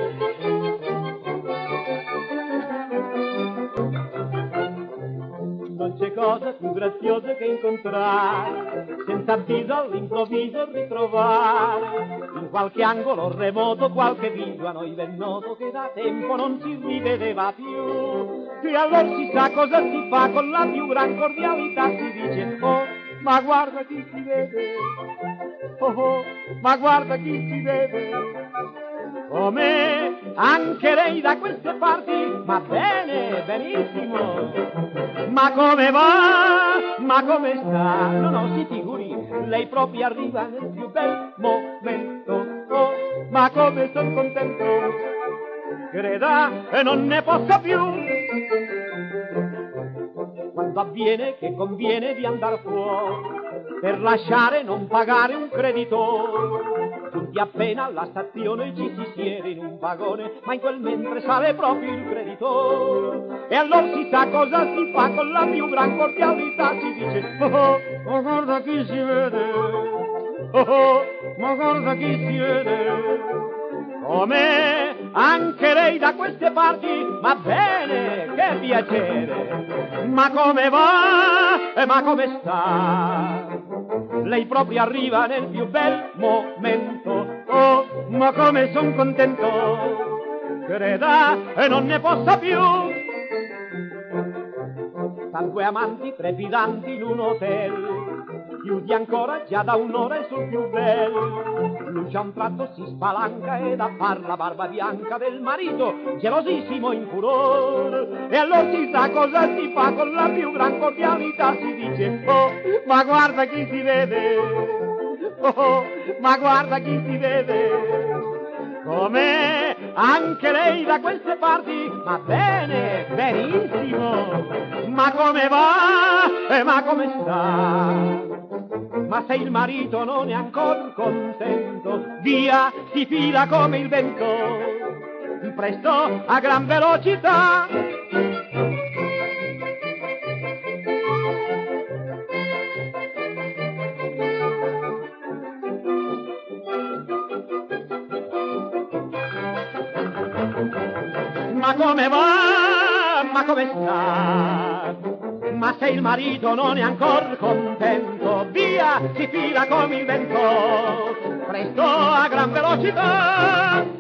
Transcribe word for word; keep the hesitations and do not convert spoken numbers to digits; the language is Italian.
Non c'è cosa più graziosa che incontrare, senza avviso all'improvviso ritrovare, in qualche angolo remoto qualche viso a noi ben noto che da tempo non si rivedeva più. E allora si sa cosa si fa, con la più gran cordialità si dice: oh, ma guarda chi si vede, oh, oh, ma guarda chi si vede. Come anche lei da queste parti, ma bene, benissimo. Ma come va? Ma come sta? No, no, si figuri, lei proprio arriva nel più bel momento. Oh, ma come son contento, creda e non ne possa più. Quando avviene che conviene di andar fuori, per lasciare non pagare un creditore, giunti appena alla stazione ci si siede in un vagone, ma in quel mentre sale proprio il creditore. E allora si sa cosa si fa, con la più gran cordialità si dice: oh, oh, ma guarda chi si vede, oh, oh, ma guarda chi si vede. Come anche lei da queste parti, ma bene, che piacere. Ma come va e ma come sta? Lei proprio arriva nel più bel momento. Oh, ma come son contento, creda e non ne possa più. Stan due amanti trepidanti in un hotel, chiudi ancora già da un'ora e sul più bello. Lui a un tratto si spalanca ed a far la barba bianca del marito, gelosissimo in furore. E allora si sa cosa si fa, con la più gran cordialità si dice: oh, ma guarda chi si vede, oh, oh, ma guarda chi si vede. Come anche lei da queste parti, ma bene, benissimo. Ma come va e ma come sta? Ma se il marito non è ancora contento, via, si fila come il vento, presto a gran velocità. Ma come va, ma come sta? Ma se il marito non è ancora contento, via, si fila come il vento, presto a gran velocità.